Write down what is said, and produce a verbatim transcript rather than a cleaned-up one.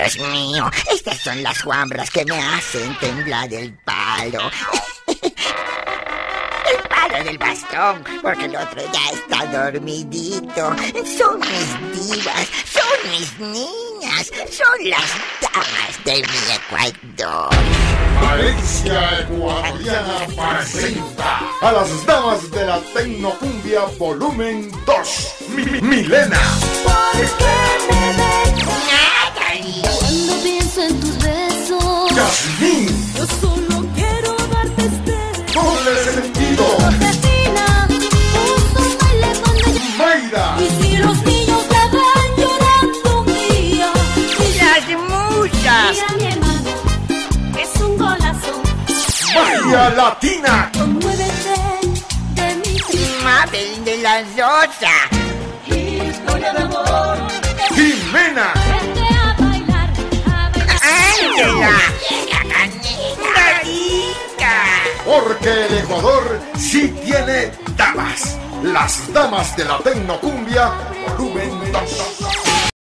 Dios mío, estas son las guambras que me hacen temblar el palo. El palo del bastón, porque el otro ya está dormidito. Son mis divas, son mis niñas, son las damas de mi Ecuador. Valencia Ecuatoriana presenta a las damas de la Tecnocumbia volumen dos. Mi, mi, Milena. ¿Por qué me dejas? Natalie. Cuando pienso en tus besos, Yasmín. yo solo quiero darte este Doble sentido. Josefina, justo baile cuando yo... Mayra. Y si los niños te van llorando un día, Las musas. mira mi hermano, es un golazo. Magia Latina. Conmuévete de mi tristeza. Mabel de la Rosa. Historia de amor. Jimena. Vete a bailar, a bailar. Ángela. Marica. Porque el Ecuador sí tiene damas. Las damas de la Tecnocumbia volumen dos.